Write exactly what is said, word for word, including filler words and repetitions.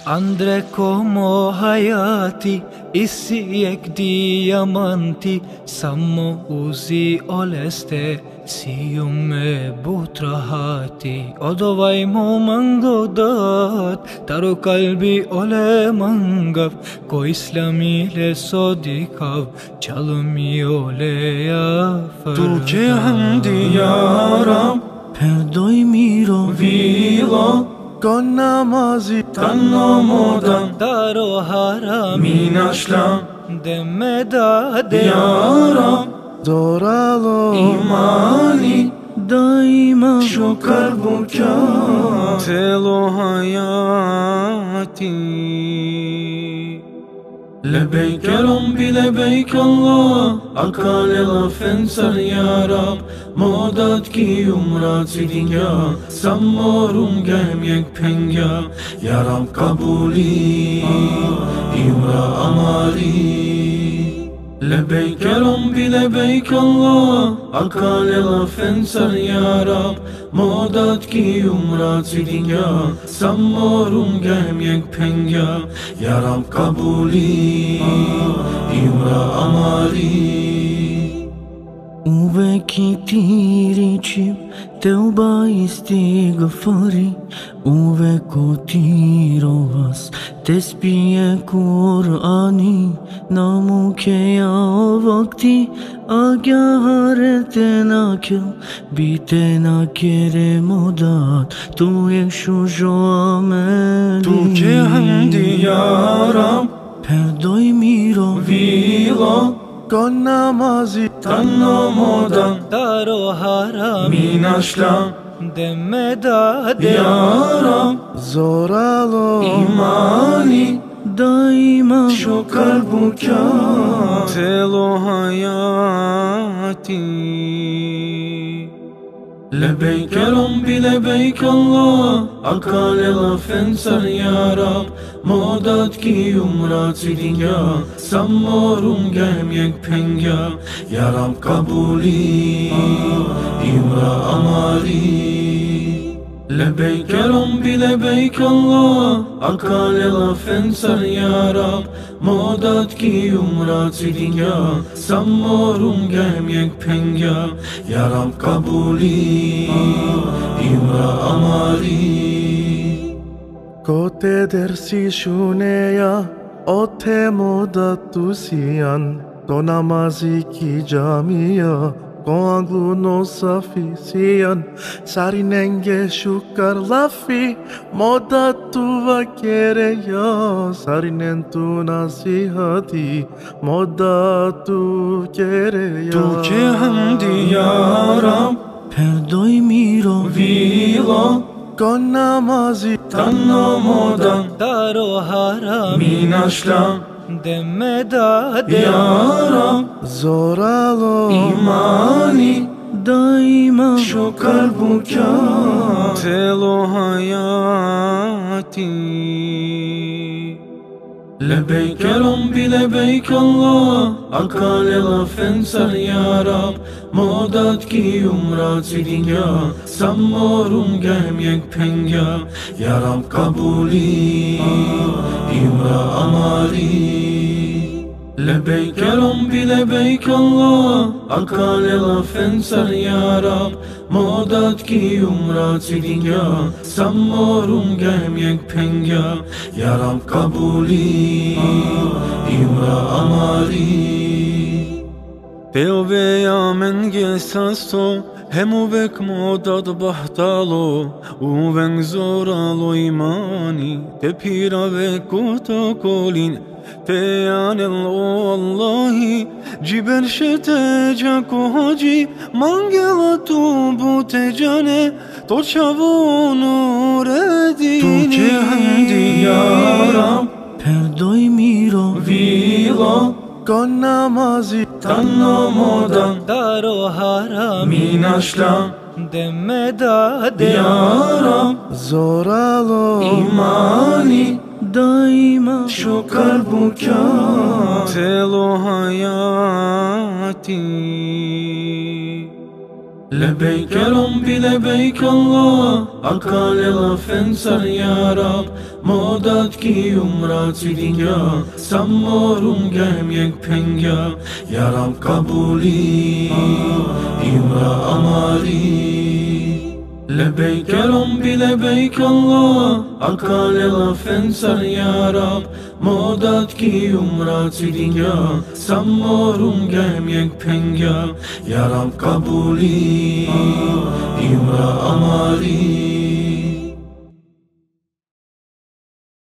Andreko mo hayati, isi jak diamanti, samo uzi oleste, sijume butrahati. Odovaj mo mangodat, taro kalbi ole mangav, ko islami le sodikav, çalmi ole yafar. Tu ke hamdi yaram, Perdoj miro, vilo, kon namazi, tanno modan, daro haram, minaşlam, demeda de yaram, doralo imani, daima şu kalbuka, telo hayati. Lebeyk ya Rabbi, lebeyk Allah, akale lafen sar ya Rab, modat ki umrat sidinga, sammorum gelmeyek penga, ya Rab kabuli, imra amali. Lebeyk ya Rabbi, lebeyk Allah, akale lafen sar ya Rab, modat ki umrat sidinga, sammorum gelmeyek penga, ya Rab kabuli, imra amali. Uvek ti rečim, teuba istighfari, uvek otirovas, tesbih Kur'ani, namuke ya vakti, agahare nakil, bite nakere modat, tu yeshujo ameli. Tu ke hamdi yaram, Perdoj miro, vilo, kon namazi, tanno modan, daro haram, minaşlam, demeda de yaram, zoralo imani, daima şu kalbuka, telo hayati. Lebeyk ya Rabbi, lebeyk Allah, akale lafen sar ya Rab, modat ki umrat sidinga, sammorum gelmeyek penga, ya Rab kabuli, imra amali. Lebeyk ya Rabbi, lebeyk Allah, akale lafen sar ya Rab, modat ki umrat sidinga, sammorum gelmeyek penga, ya Rab kabuli, imra amali. Kote dersi şuneya, ote moda tusiyan, to namazi ki camia, ko anglu no safisiyan, sarinenge şukar lafi, moda tuva kereya, sarinen tu nasihati, moda tu kereya. Tu ke hamdi yaram, Perdoj miro, vilo, kon namazi, tanno modan, daro haram, minaşlam, demeda de yaram, zoralo imani, daima şu kalbuka, telo hayati. Lebeyk ya Rabbi, lebeyk Allah, akale lafen sar ya Rab, modat ki umrat sidinga, sammorum gelmeyek penga, ya Rab kabuli, imra amali. Lebeyk ya Rabbi, lebeyk Allah, akale lafen sar ya Rab, modat ki umrat sidinga, sammorum gelmeyek penga, ya Rab kabuli, imra amali. Teo veja men gesasto, hem uvek modat bahtalo, uvek zoralo imani, te pirave kotokolin, te yanel o Allahi, ciber şete jako hoci, mangela tu bute cane, to çavunu redini. Tu ke hamdi yaram, Perdoj miro, vilo, kon namazi, tanno modan, daro haram, minaşlam, demeda de yaram, zoralo imani, daima şu kalbuka, telo hayati. لبيك ربي لبيك الله Akale fensar ya Rab Modat ki umrati dinga Sammorum gem yek penga Ya Rab kabuli İmra amari لبيك ربي لبيك الله Akale fensar ya Rab Modat ki umrati dinga Sammorum gem yek penga Ya Rab kabuli İmra amari